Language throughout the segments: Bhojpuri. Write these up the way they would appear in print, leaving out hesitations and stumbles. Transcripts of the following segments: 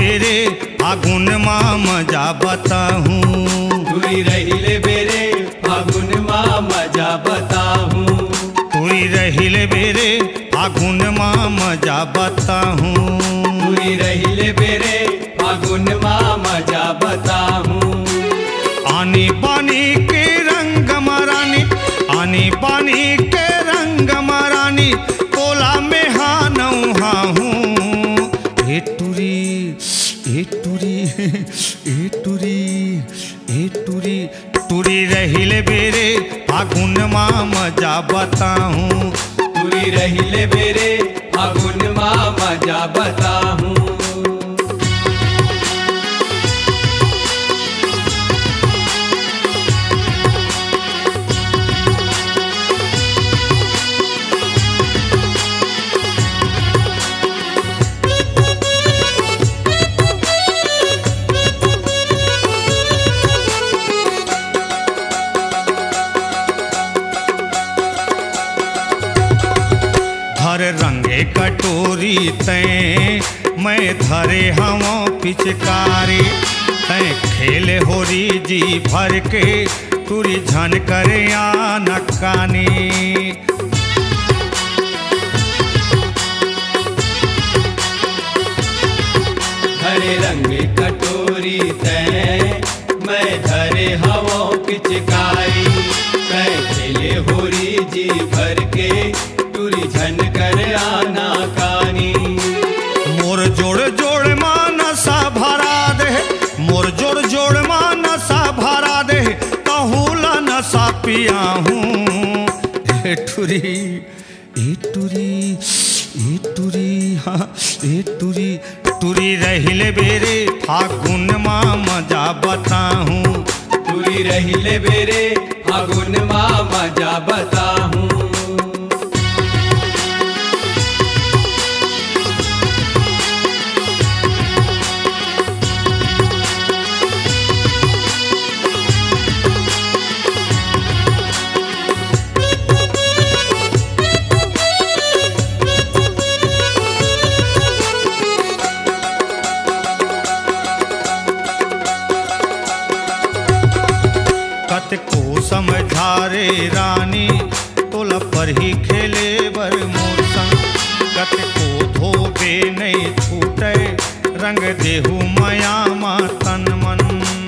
बेरे फागुन माँ मजा बताहूँ। तुरी रहिले बेरे फागुन माँ मजा बताहूँ। तुरी रहिले बेरे फागुन माँ मजा बताहूँ। तुरी रहिले बेरे फागुन माँ मजा बताहूँ। आनी पानी के रंग मरानी, आनी पानी के रंग मरानी, तोला में हानौ हाहूँ। ए तुरी, ए तुरी, ए तुरी, ए तुरी, तुरी रहिले बेरे फागुन माँ मजा बताहूँ। तुरी रहिले बेरे फागुन माँ मजा बताहूँ। धर रंगे कटोरी तैं मैं धरे हवा पिचकारी, तैं खेले होरी जी भर के तुरी झन करे नकानी। धरे रंगे कटोरी तैं मैं धरे हवा पिचकारी, तैं खेले होरी जी भर के तुरी झन कर आना कानी। मोर जोड़ जोड़ मानसा भरा दे, मोर जोड़ जोड़ मानसा भरा दे, कहूला नशा पिया हूँ। ए तुरी, ए तुरी, ए तुरी, हाँ ए तुरी, तुरी रहिले बेरे फागुन माँ मजा बताहूँ। तुरी रहिले बेरे फागुन माँ मजा बताहूँ। को समझारे रानी तोला पर ही खेले बर मोर संग, कत को धोबे नहीं छूटे रंग देहु माया मा तन मन।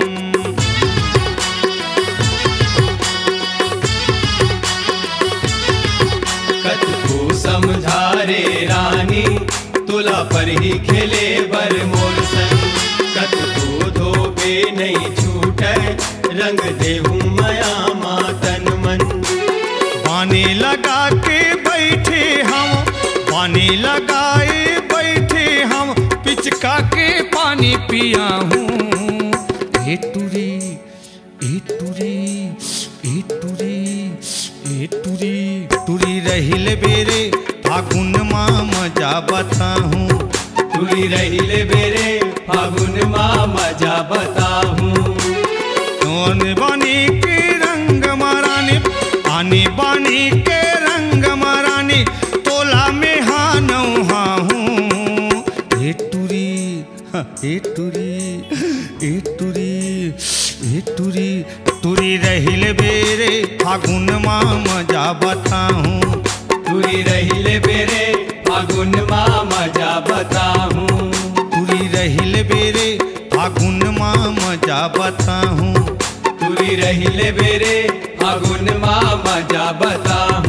कत को समझारे रानी तोला पर ही खेले बर मोर संग, कत को धोबे नहीं छूटे रंग देहू माया मातन मन। पानी लगा के बैठे हम, पानी लगाए बैठे हम, पिचका के पानी पिया हूँ। ए तुरी, ए तुरी, ए तुरी, ए तुरी, तुरी रहिले बेरे फागुन माँ मजा बताहूँ। तुरी रहिले बेरे फागुन माँ मजा बताहूँ। आनी बानी के रंग मरानी, आनी बानी के रंग मरानी, तोला में हानौ हाहूँ। ए तुरी, ए तुरी, ए तुरी, ए तुरी, तुरी रहिले बेरे फागुन माँ मजा बताहूँ। तुरी रहिले बेरे फागुन माँ मजा बताहूँ। तुरी रहिले बेरे फागुन माँ मजा बताहूँ। तुरी रहिले बेरे फागुन माँ मजा बताहूँ।